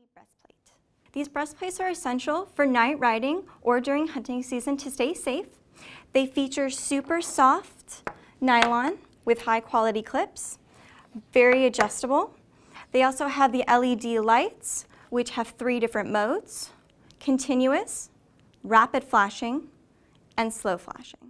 breastplate. These breastplates are essential for night riding or during hunting season to stay safe. They feature super soft nylon with high quality clips, very adjustable. They also have the LED lights, which have 3 different modes: continuous, rapid flashing, and slow flashing.